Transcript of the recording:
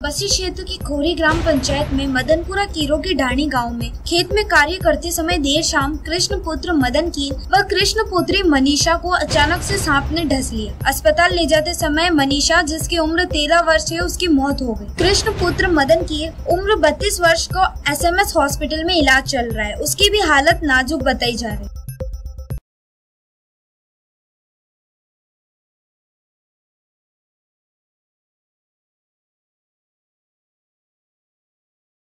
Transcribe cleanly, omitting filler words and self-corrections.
बस्ती क्षेत्र की खोरी ग्राम पंचायत में मदनपुरा कीरो की ढाणी गांव में खेत में कार्य करते समय देर शाम कृष्ण पुत्र मदन कीर व कृष्ण पुत्री मनीषा को अचानक से सांप ने डस लिया। अस्पताल ले जाते समय मनीषा, जिसकी उम्र 13 वर्ष है, उसकी मौत हो गई। कृष्ण पुत्र मदन कीर उम्र 32 वर्ष को SMS हॉस्पिटल में इलाज चल रहा है। उसकी भी हालत नाजुक बताई जा रही है।